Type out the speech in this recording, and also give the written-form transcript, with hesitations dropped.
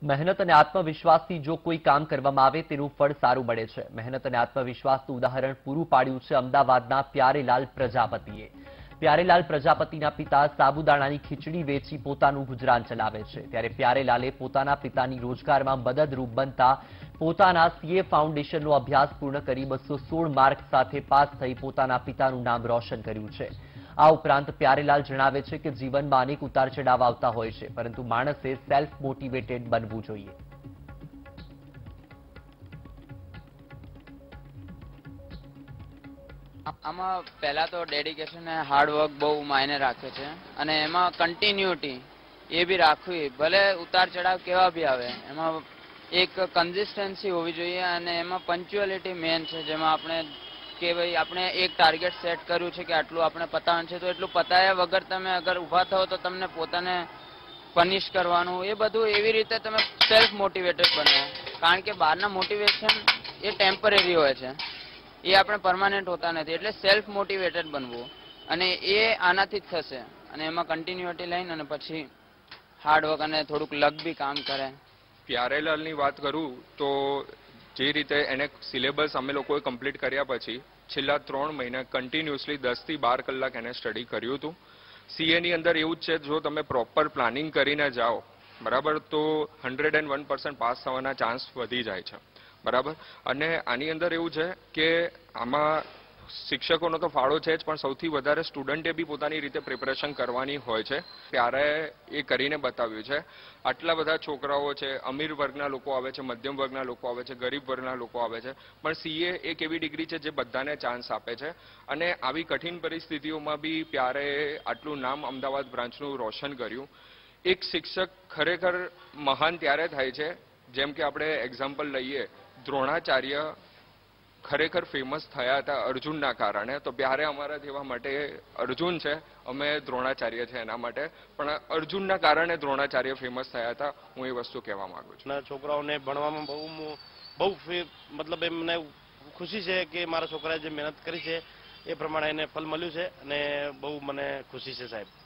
મહેનત અને આત્મવિશ્વાસથી જો કોઈ કામ કરવામાં આવે તેનું ફળ સારું મળે છે। મહેનત અને આત્મવિશ્વાસનું ઉદાહરણ પૂરું પાડ્યું છે અમદાવાદના પ્યારેલાલ પ્રજાપતિએ। પ્યારેલાલ પ્રજાપતિના પિતા સાબુદાણાની ખીચડી વેચી પોતાનું ગુજરાન ચલાવે છે, ત્યારે પ્યારેલાલે પોતાના પિતાની રોજગારમાં મદદરૂપ બનતા પોતાના સીએ ફાઉન્ડેશનનો અભ્યાસ પૂર્ણ કરી 216 માર્ક સાથે પાસ થઈ પોતાના પિતાનું નામ રોશન કર્યું છે। આ ઉપરાંત પ્યારેલાલ જણાવે છે કે જીવનમાં અનેક ઉતાર ચઢાવ આવતા હોય છે, પરંતુ માણસે સેલ્ફ મોટિવેટેડ બનવું જોઈએ। આમાં પહેલા તો ડેડિકેશન અને હાર્ડ વર્ક બહુ માયને રાખે છે અને એમાં કન્ટિન્યુટી એ બી રાખવી, ભલે ઉતાર ચઢાવ કેવા બી આવે એમાં એક કન્સિસ્ટન્સી હોવી જોઈએ અને એમાં પંચ્યુઅલિટી મેન છે। જેમાં આપણે કે ભાઈ આપણે એક ટાર્ગેટ સેટ કર્યું છે કે આટલું આપણે પતાવવાનું છે તો એટલું પતાવ્યા વગર તમે અગર ઊભા થાઓ તો તમને પોતાને પનિશ કરવાનું એ બધું એવી રીતે તમે સેલ્ફ મોટિવેટેડ બનો, કારણ કે બહારના મોટિવેશન એ ટેમ્પરરી હોય છે, એ આપણે પરમાનન્ટ હોતા નથી। એટલે સેલ્ફ મોટિવેટેડ બનવું અને એ આનાથી જ થશે અને એમાં કન્ટિન્યુટી લઈને અને પછી હાર્ડ વર્ક અને થોડુંક લક બી કામ કરે। પ્યારેલાલની વાત કરું તો જે રીતે એને સિલેબસ અમે લોકોએ કમ્પ્લીટ કર્યા પછી છેલ્લા 3 મહિના કન્ટિન્યુઅસલી 10 થી 12 કલાક એને સ્ટડી કર્યું હતું। સીએની અંદર એવું જ છે, જો તમે પ્રોપર પ્લાનિંગ કરીને જાઓ બરાબર તો 101% પાસ થવાના ચાન્સ વધી જાય છે બરાબર। અને આની અંદર એવું છે કે આમાં શિક્ષકોનો તો ફાળો છે જ, પણ સૌથી વધારે સ્ટુડન્ટે બી પોતાની રીતે પ્રિપરેશન કરવાની હોય છે, ત્યારે એ કરીને બતાવ્યું છે। આટલા બધા છોકરાઓ છે, અમીર વર્ગના લોકો આવે છે, મધ્યમ વર્ગના લોકો આવે છે, ગરીબ વર્ગના લોકો આવે છે, પણ સીએ એક એવી ડિગ્રી છે જે બધાને ચાન્સ આપે છે। અને આવી કઠિન પરિસ્થિતિઓમાં બી પ્યારે આટલું નામ અમદાવાદ બ્રાન્ચનું રોશન કર્યું। એક શિક્ષક ખરેખર મહાન ત્યારે થાય છે, જેમ કે આપણે એક્ઝામ્પલ લઈએ, દ્રોણાચાર્ય ખરેખર ફેમસ થયા હતા અર્જુનના કારણે, તો પ્યારે અમારા જેવા માટે અર્જુન છે, અમે દ્રોણાચાર્ય છે એના માટે, પણ અર્જુનના કારણે દ્રોણાચાર્ય ફેમસ થયા હતા। હું એ વસ્તુ કહેવા માંગુ છું। છોકરાઓને ભણવામાં બહુ મતલબ એમને ખુશી છે કે મારા છોકરાએ જે મહેનત કરી છે એ પ્રમાણે એને ફલ મળ્યું છે અને બહુ મને ખુશી છે સાહેબ।